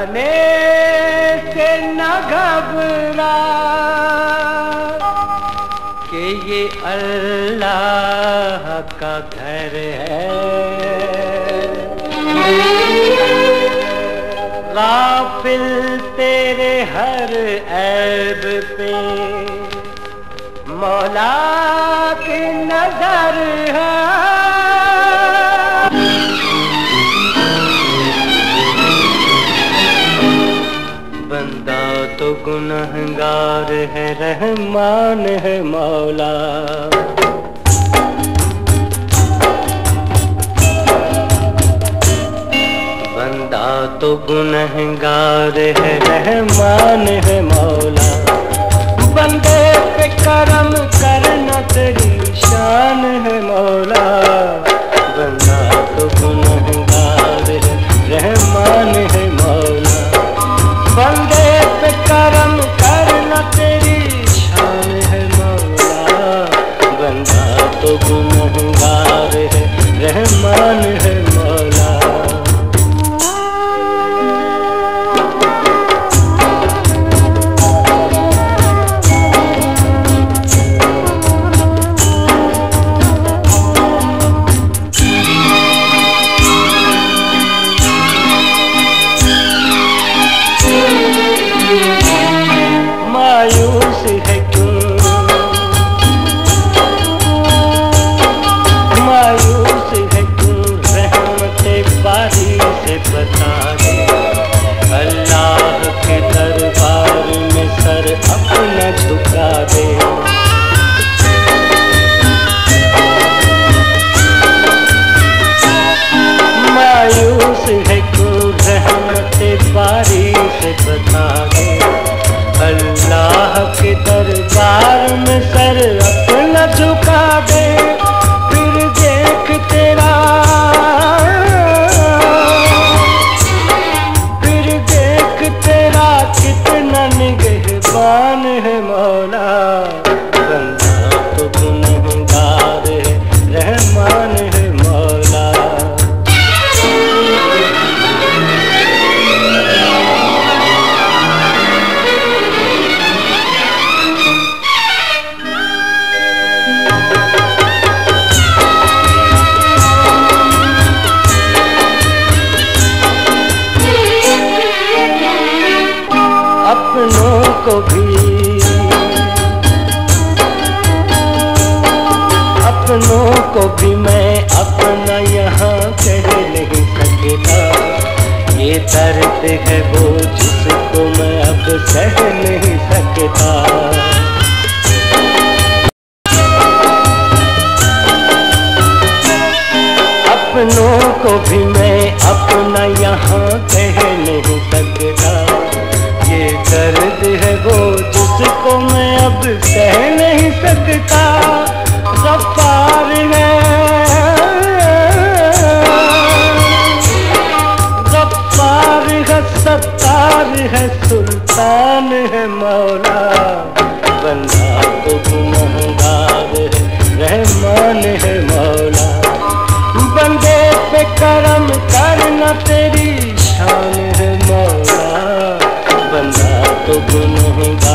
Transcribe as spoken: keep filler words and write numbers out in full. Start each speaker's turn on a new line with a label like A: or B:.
A: जाने से न घबरा कि ये अल्लाह का घर है। गाफिल तेरे हर ऐब पे मौला की नजर है। बंदा तो गुनहगार है, रहमान है मौला। बंदा तो गुनहगार है, रहमान है मौला। बंदे पे करम करना तेरी शान है मौला। बंदा तो गुनहगार है, रहमान है मौला। बंदे पे करम करना तेरी शान है मौला। बंदा तो गुनहगार है, रहमान है मौला। मायूस है क्यों, मायूस है क्यों, रहमते बारी से बता दे। अल्लाह के दरबार में सर अपना झुका दे। मायूस है क्यों, रहमते बारी से बता दे। अल्लाह के दरबार में सर अपना झुका दे। फिर देख तेरा, फिर देख तेरा कितना निगहबान है मौला। बंदा तो गुनहगार है, रहमान है मौला। अपनों को भी, अपनों को भी मैं अपना यहाँ कह नहीं सकता। ये दर्द है वो जिसको मैं अब सह नहीं सकता। अपनों को भी मैं अपना यहाँ कह नहीं सकता। ये दर्द है वो जिसको मैं अब सह नहीं सकता। गफ्फार है, गफ्फार है, सत्तार है, सुल्तान है मौला। बंदा तो गुनहगार है, रहमान है मौला। बंदे पे करम करना तेरी शान है मौला। बंदा तो गुनहगार